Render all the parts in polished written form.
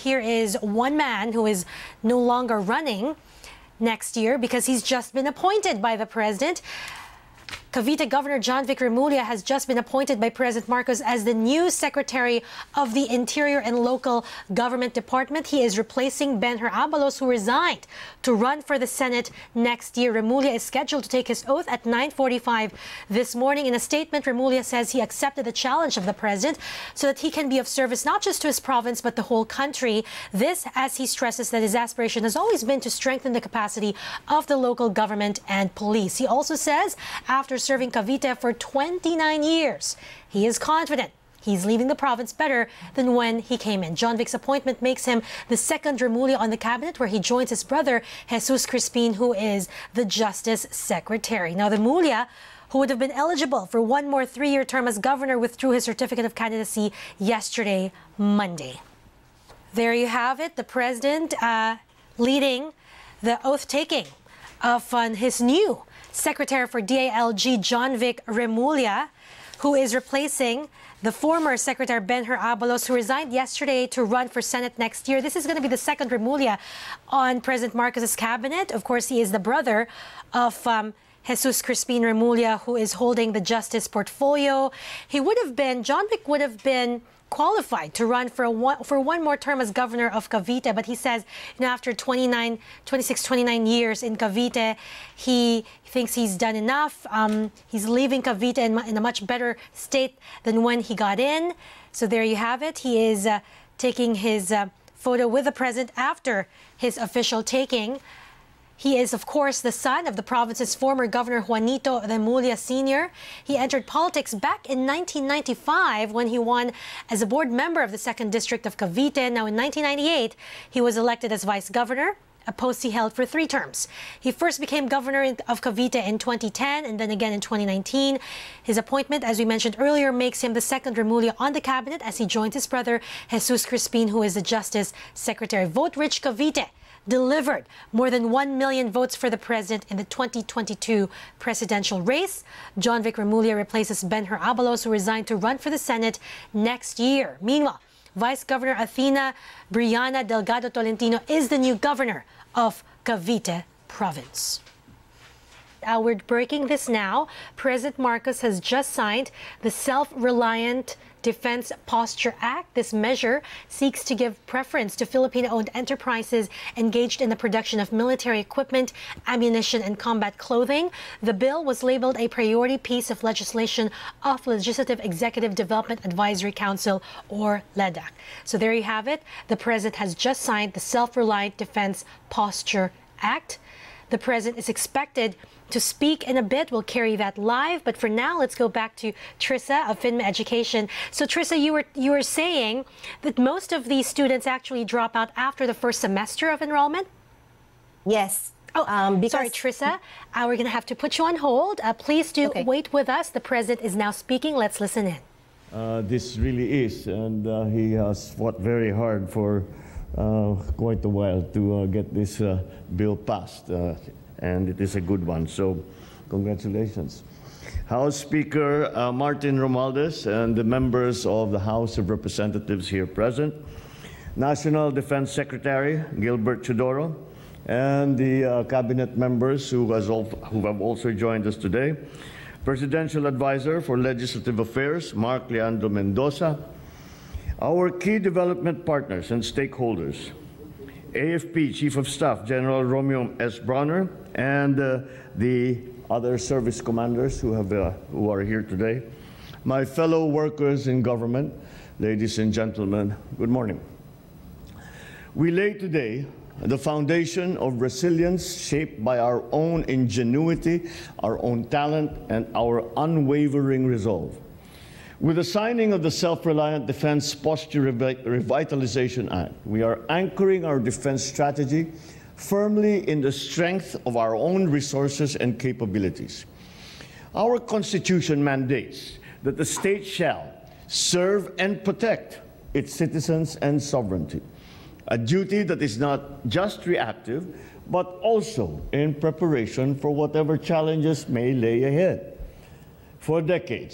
here is one man who is no longer running next year because he's just been appointed by the president. Cavite Governor John Vic Remulla has just been appointed by President Marcos as the new Secretary of the Interior and Local Government Department. He is replacing Benher Abalos, who resigned to run for the Senate next year. Remulla is scheduled to take his oath at 9:45 this morning. In a statement, Remulla says he accepted the challenge of the president so that he can be of service not just to his province but the whole country. This, as he stresses that his aspiration has always been to strengthen the capacity of the local government and police. He also says after serving Cavite for 29 years, he is confident he's leaving the province better than when he came in. John Vic's appointment makes him the second Remulla on the cabinet, where he joins his brother Jesus Crispin, who is the Justice Secretary. Now, the Remulla, who would have been eligible for one more 3-year term as governor, withdrew his certificate of candidacy yesterday, Monday. There you have it, the president leading the oath-taking of his new Secretary for DILG, John Vic Remulla, who is replacing the former Secretary Benher Abalos, who resigned yesterday to run for Senate next year. This is going to be the second Remulla on President Marcos's cabinet. Of course, he is the brother of Jesus Crispin Remulla, who is holding the justice portfolio. John Vic would have been qualified to run for one more term as governor of Cavite, but he says, after 29 years in Cavite, he thinks he's done enough. He's leaving Cavite in a much better state than when he got in. So there you have it. He is taking his photo with the president after his official taking. He is, of course, the son of the province's former governor, Juanito Remulla Sr. He entered politics back in 1995 when he won as a board member of the 2nd District of Cavite. Now, in 1998, he was elected as vice governor, a post he held for 3 terms. He first became governor of Cavite in 2010 and then again in 2019. His appointment, as we mentioned earlier, makes him the second Remulla on the cabinet as he joins his brother, Jesus Crispin, who is the Justice Secretary. Vote-rich Cavite delivered more than 1 million votes for the president in the 2022 presidential race. John Vic Remulla replaces Benher Abalos, who resigned to run for the Senate next year. Meanwhile, Vice Governor Athena Brianna Delgado Tolentino is the new governor of Cavite Province. We're breaking this now. President Marcos has just signed the Self-Reliant Defense Posture Act. This measure seeks to give preference to Filipino-owned enterprises engaged in the production of military equipment, ammunition, and combat clothing. The bill was labeled a priority piece of legislation of Legislative Executive Development Advisory Council, or LEDAC. So there you have it. The president has just signed the Self-Reliant Defense Posture Act. The president is expected to speak in a bit. We'll carry that live. But for now, let's go back to Trissa of FINMA Education. So Trissa, you were saying that most of these students actually drop out after the first semester of enrollment? Yes. Oh, sorry, Trissa. We're going to have to put you on hold. Please do wait with us. The president is now speaking. Let's listen in. This really is, and he has fought very hard for quite a while to get this bill passed, and it is a good one. So, congratulations. House Speaker Martin Romualdez and the members of the House of Representatives here present, National Defense Secretary Gilbert Chodoro, and the cabinet members who have also joined us today, Presidential Advisor for Legislative Affairs Mark Leandro Mendoza, our key development partners and stakeholders, AFP Chief of Staff General Romeo S. Bronner, and the other service commanders who are here today, my fellow workers in government, ladies and gentlemen, good morning. We lay today the foundation of resilience shaped by our own ingenuity, our own talent, and our unwavering resolve. With the signing of the Self-Reliant Defense Posture Revitalization Act, we are anchoring our defense strategy firmly in the strength of our own resources and capabilities. Our Constitution mandates that the state shall serve and protect its citizens and sovereignty, a duty that is not just reactive, but also in preparation for whatever challenges may lay ahead. For decades,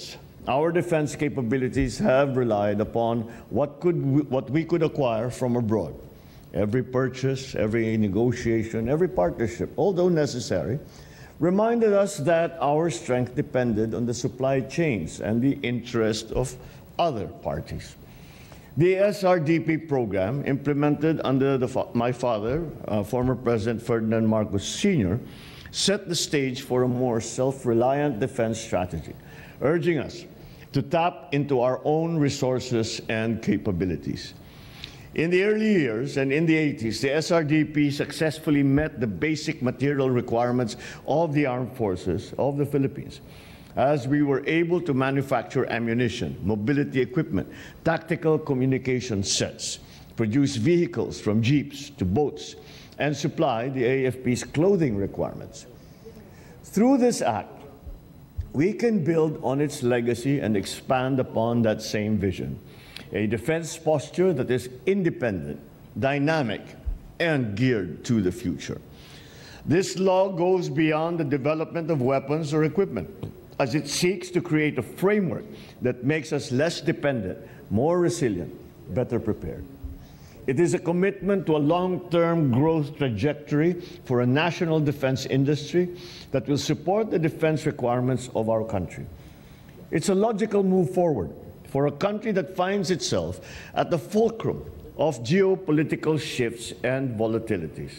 our defense capabilities have relied upon what we could acquire from abroad. Every purchase, every negotiation, every partnership, although necessary, reminded us that our strength depended on the supply chains and the interest of other parties. The SRDP program, implemented under my father, former President Ferdinand Marcos Sr., set the stage for a more self-reliant defense strategy, urging us to tap into our own resources and capabilities. In the early years and in the 80s, the SRDP successfully met the basic material requirements of the armed forces of the Philippines, as we were able to manufacture ammunition, mobility equipment, tactical communication sets, produce vehicles from jeeps to boats, and supply the AFP's clothing requirements. Through this act, we can build on its legacy and expand upon that same vision. A defense posture that is independent, dynamic, and geared to the future. This law goes beyond the development of weapons or equipment, as it seeks to create a framework that makes us less dependent, more resilient, better prepared. It is a commitment to a long-term growth trajectory for a national defense industry that will support the defense requirements of our country. It's a logical move forward for a country that finds itself at the fulcrum of geopolitical shifts and volatilities.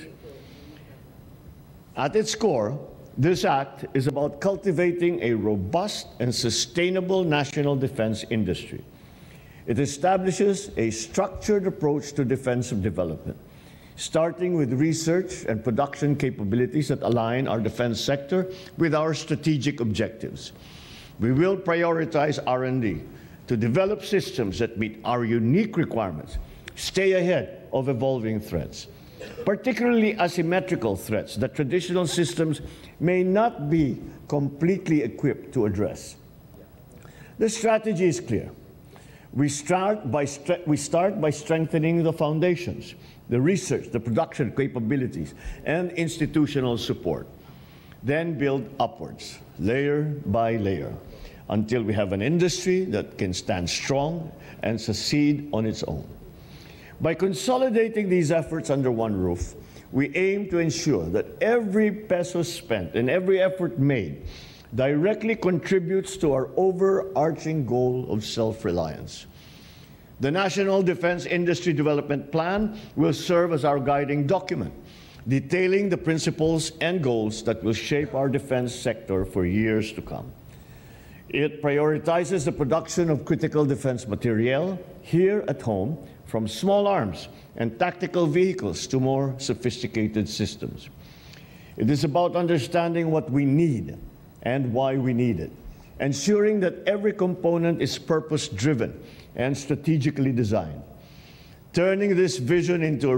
At its core, this act is about cultivating a robust and sustainable national defense industry. It establishes a structured approach to defensive development, starting with research and production capabilities that align our defense sector with our strategic objectives. We will prioritize R&D to develop systems that meet our unique requirements, stay ahead of evolving threats, particularly asymmetrical threats that traditional systems may not be completely equipped to address. The strategy is clear. We start by strengthening the foundations, the research, the production capabilities, and institutional support. Then build upwards, layer by layer, until we have an industry that can stand strong and succeed on its own. By consolidating these efforts under one roof, we aim to ensure that every peso spent and every effort made directly contributes to our overarching goal of self-reliance. The National Defense Industry Development Plan will serve as our guiding document, detailing the principles and goals that will shape our defense sector for years to come. It prioritizes the production of critical defense materiel here at home, from small arms and tactical vehicles to more sophisticated systems. It is about understanding what we need and why we need it, ensuring that every component is purpose-driven and strategically designed. Turning this vision into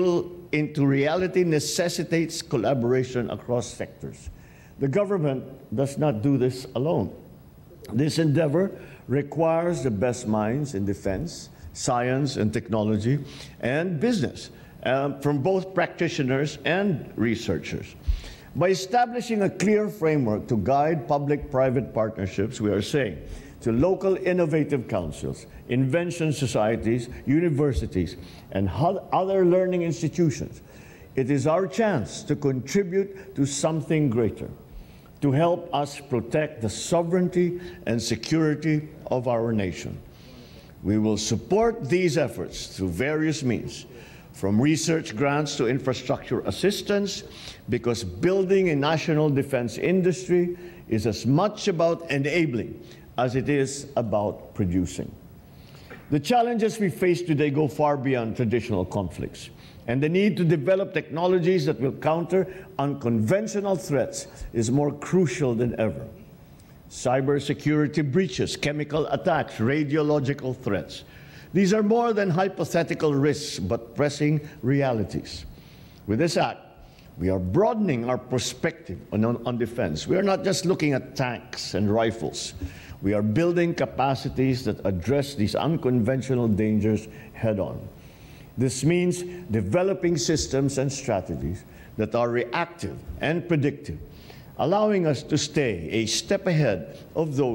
reality necessitates collaboration across sectors. The government does not do this alone. This endeavor requires the best minds in defense, science and technology, and business, from both practitioners and researchers. By establishing a clear framework to guide public-private partnerships, we are saying to local innovative councils, invention societies, universities, and other learning institutions, it is our chance to contribute to something greater, to help us protect the sovereignty and security of our nation. We will support these efforts through various means, from research grants to infrastructure assistance, because building a national defense industry is as much about enabling as it is about producing. The challenges we face today go far beyond traditional conflicts, and the need to develop technologies that will counter unconventional threats is more crucial than ever. Cybersecurity breaches, chemical attacks, radiological threats. These are more than hypothetical risks, but pressing realities. With this act, we are broadening our perspective on defense. We are not just looking at tanks and rifles. We are building capacities that address these unconventional dangers head-on. This means developing systems and strategies that are reactive and predictive, allowing us to stay a step ahead of those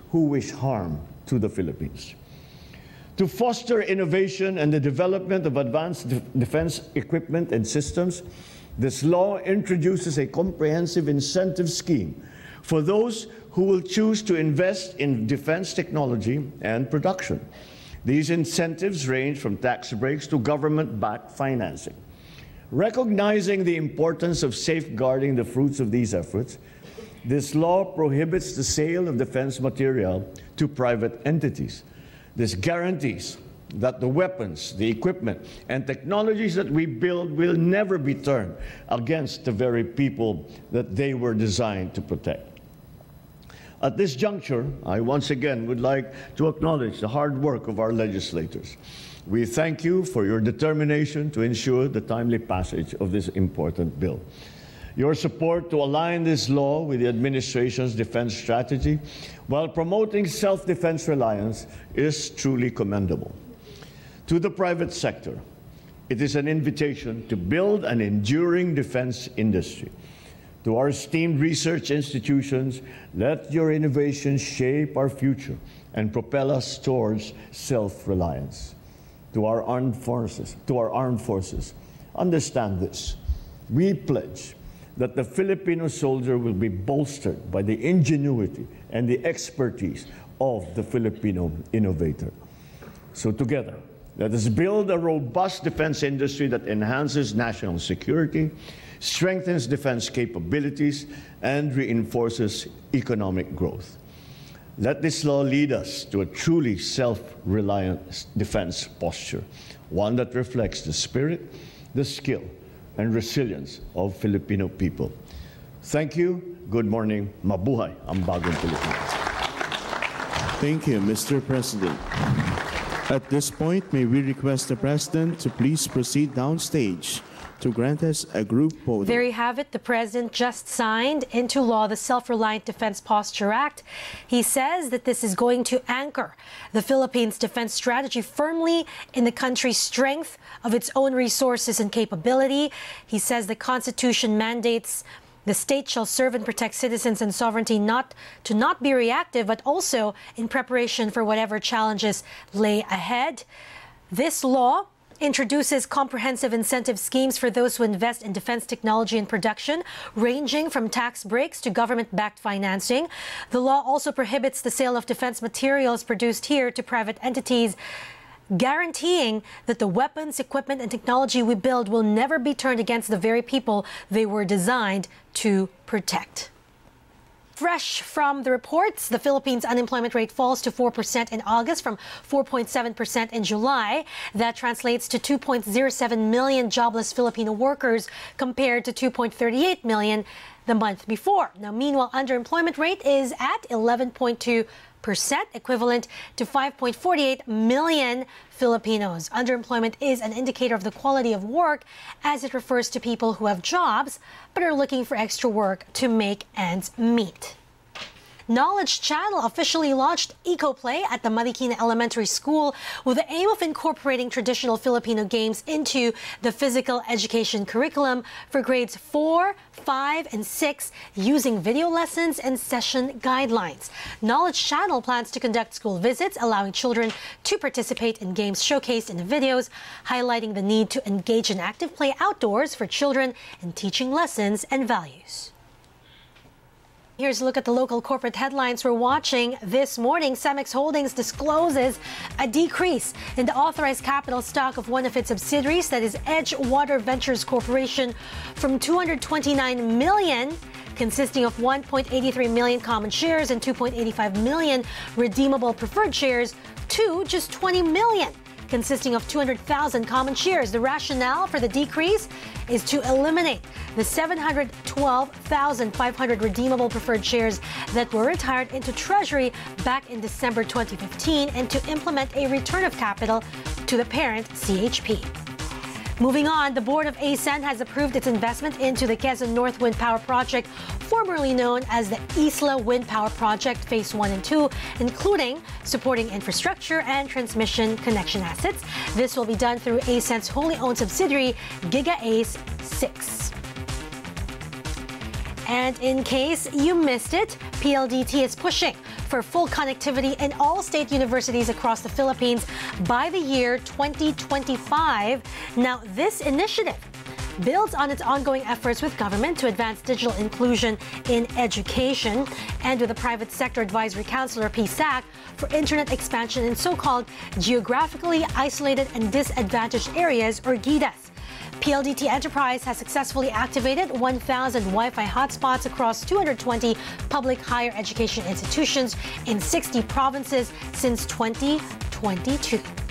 who wish harm to the Philippines. To foster innovation and the development of advanced defense equipment and systems, this law introduces a comprehensive incentive scheme for those who will choose to invest in defense technology and production. These incentives range from tax breaks to government-backed financing. Recognizing the importance of safeguarding the fruits of these efforts, this law prohibits the sale of defense material to private entities. This guarantees that the weapons, the equipment, and technologies that we build will never be turned against the very people that they were designed to protect. At this juncture, I once again would like to acknowledge the hard work of our legislators. We thank you for your determination to ensure the timely passage of this important bill. Your support to align this law with the administration's defense strategy while promoting self-defense reliance is truly commendable. To the private sector, it is an invitation to build an enduring defense industry. To our esteemed research institutions, let your innovation shape our future and propel us towards self-reliance. To our armed forces, understand this. We pledge that the Filipino soldier will be bolstered by the ingenuity and the expertise of the Filipino innovator. So together, let us build a robust defense industry that enhances national security, strengthens defense capabilities, and reinforces economic growth. Let this law lead us to a truly self-reliant defense posture, one that reflects the spirit, the skill, and resilience of Filipino people. Thank you. Good morning. Mabuhay ang bagong Pilipinas. Thank you, Mr. President. At this point, may we request the President to please proceed downstage to grant us a group photo. There you have it. The President just signed into law the Self-Reliant Defense Posture Act. He says that this is going to anchor the Philippines' defense strategy firmly in the country's strength of its own resources and capability. He says the Constitution mandates the state shall serve and protect citizens and sovereignty not be reactive, but also in preparation for whatever challenges lay ahead. This law introduces comprehensive incentive schemes for those who invest in defense technology and production, ranging from tax breaks to government-backed financing. The law also prohibits the sale of defense materials produced here to private entities, guaranteeing that the weapons, equipment, and technology we build will never be turned against the very people they were designed to protect. Fresh from the reports, the Philippines' unemployment rate falls to 4% in August from 4.7% in July. That translates to 2.07 million jobless Filipino workers compared to 2.38 million the month before. Now, meanwhile, underemployment rate is at 11.2%, equivalent to 5.48 million Filipinos. Underemployment is an indicator of the quality of work, as it refers to people who have jobs but are looking for extra work to make ends meet. Knowledge Channel officially launched EcoPlay at the Marikina Elementary School with the aim of incorporating traditional Filipino games into the physical education curriculum for grades 4, 5, and 6 using video lessons and session guidelines. Knowledge Channel plans to conduct school visits, allowing children to participate in games showcased in the videos, highlighting the need to engage in active play outdoors for children and teaching lessons and values. Here's a look at the local corporate headlines we're watching this morning. Cemex Holdings discloses a decrease in the authorized capital stock of one of its subsidiaries, that is Edgewater Ventures Corporation, from 229 million, consisting of 1.83 million common shares and 2.85 million redeemable preferred shares, to just 20 million, consisting of 200,000 common shares. The rationale for the decrease is to eliminate the 712,500 redeemable preferred shares that were retired into Treasury back in December 2015 and to implement a return of capital to the parent CHP. Moving on, the board of ASEN has approved its investment into the Quezon North Wind Power Project, formerly known as the Isla Wind Power Project Phase 1 and 2, including supporting infrastructure and transmission connection assets. This will be done through ASEN's wholly owned subsidiary, GigaAce 6. And in case you missed it, PLDT is pushing for full connectivity in all state universities across the Philippines by the year 2025. Now, this initiative builds on its ongoing efforts with government to advance digital inclusion in education and with the Private Sector Advisory Council, or PSAC, for internet expansion in so-called geographically isolated and disadvantaged areas, or GIDAs. PLDT Enterprise has successfully activated 1,000 Wi-Fi hotspots across 220 public higher education institutions in 60 provinces since 2022.